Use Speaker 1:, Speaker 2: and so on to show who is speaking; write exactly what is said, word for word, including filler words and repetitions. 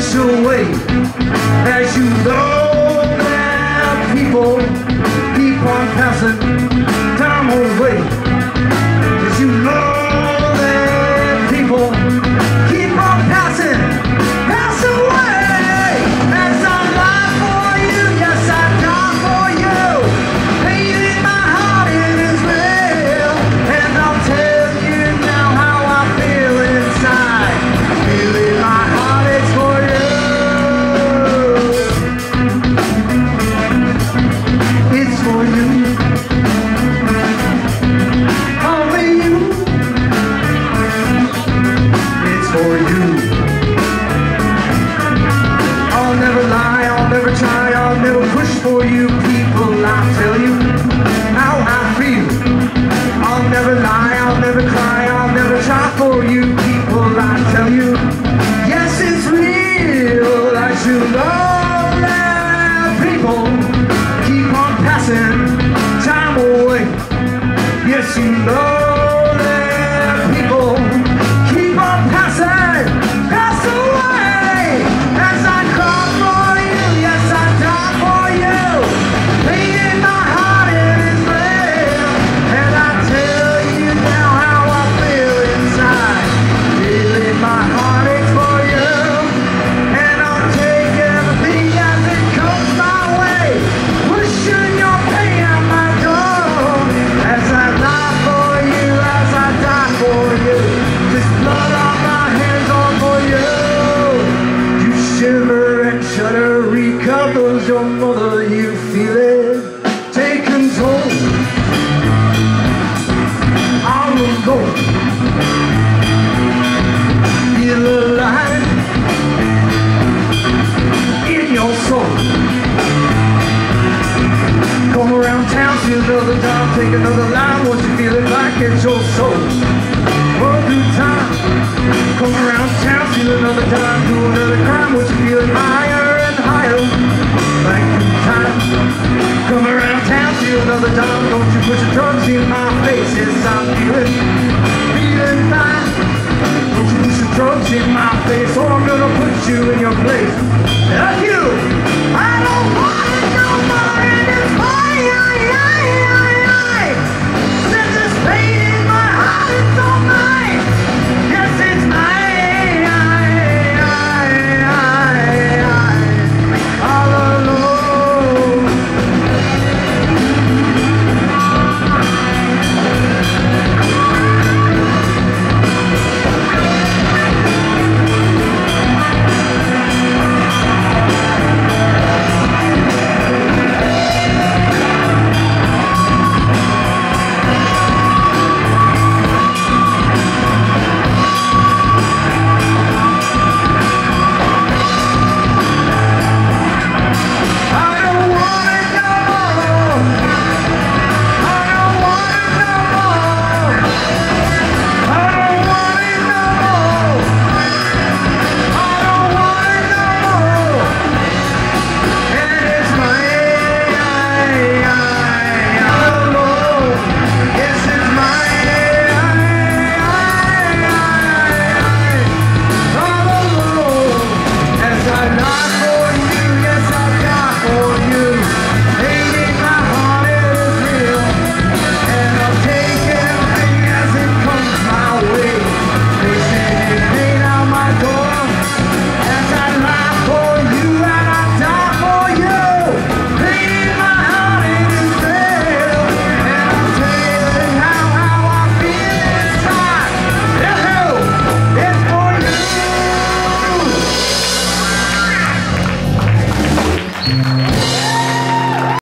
Speaker 1: special way. As you know that people keep on passing time away. As you know that people keep on passing, pass away. As I lie for you, yes I die for you. Pain in my heart, it is real. And I'll tell you now how I feel inside. Feel in my heart, it's for you. It's for you. Only you. It's for you. I'll never lie, I'll never try, I'll never push for you people. I'll tell you how I feel. I'll never lie, I'll never cry, I'll never try for you people. I'll tell you, yes it's real. As you know that people keep on passing time away. Yes you know that people keep on passing, pass away. As I cry for you, yes I die for you. Pain in my heart, it is real. And I tell you now how I feel inside. Feel in my heart, it's for you. And I'll take everything as it comes my way, pushing your pain out my door. As I lie for you, as I die for you, this blood on my hands all for you. You shiver and shudder, recovers your mother, you feel it, take control. I will go, feel alive in your soul. Come around town, see another time, take another line, once you feel it like it's your soul. One through time, come around town, see another time, do another crime, once you feel it higher and higher. Like through time, come around town, see another time, don't you put your drugs in my face, yes I'm feeling